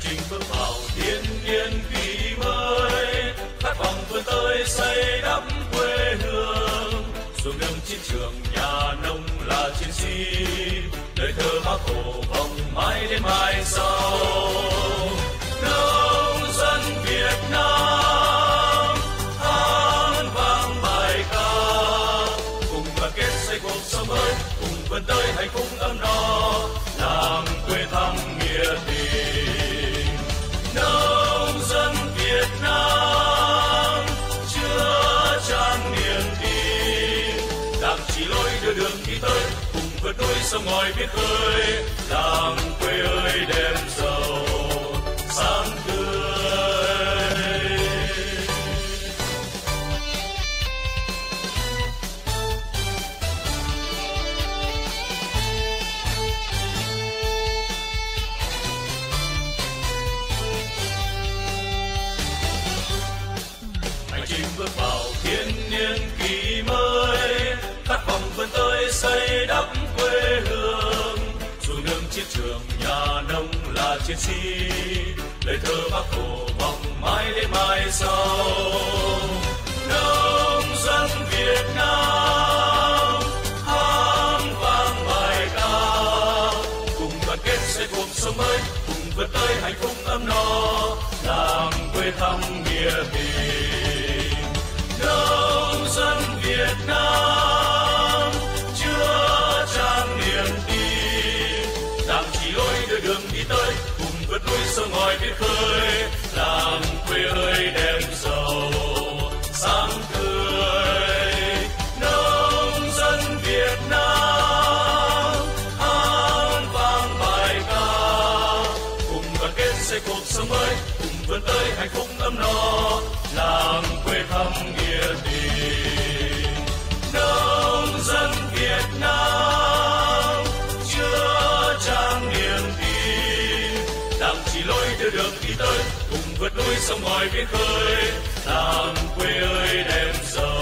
trình bước vào thiên nhiên kỳ mới, khát vọng vươn tới xây đắp quê hương. Xuống đường chiến trường nhà nông là chiến sĩ, đời thơ Bác Hồ vòng mãi đến mai sau. Nông dân Việt Nam hát vang bài ca, cùng đoàn kết xây cuộc sống mới, cùng vươn tới hạnh phúc ấm no, làng quê thắm nghĩa tình. Nông dân Việt Nam chứa chan niềm tin, đảng chỉ lối đưa đường đi tới, cùng vượt núi sông ngòi biển khơi, làng quê ơi đêm giàu sáng tươi. Hành trình bước vào thiên niên kỳ mới, khát vọng vươn tới xây đắp quê hương. Dù đường chiến trường nhà nông là chiến sĩ, lời thơ Bác Hồ vòng mãi đến mai sau. Nông dân Việt Nam hát vang bài ca, cùng đoàn kết xây cuộc sống mới, cùng vươn tới hạnh phúc ấm no, làng quê thắm nghĩa tình. Nông dân Việt Nam chứa chan niềm tin, đảng chỉ lối đưa đường đi tới, cùng vượt núi sông ngòi biển khơi, làng quê ơi đêm giàu sáng tươi. Nông dân Việt Nam hát vang bài ca, cùng đoàn kết xây cuộc sống mới, cùng vươn tới hạnh phúc ấm no, làng quê thắm nghĩa tình. Nông dân Việt Nam chứa chan niềm tin, đảng chỉ lối đưa đường đi tới, cùng vượt núi sông ngòi biển khơi, làng quê ơi đêm giàu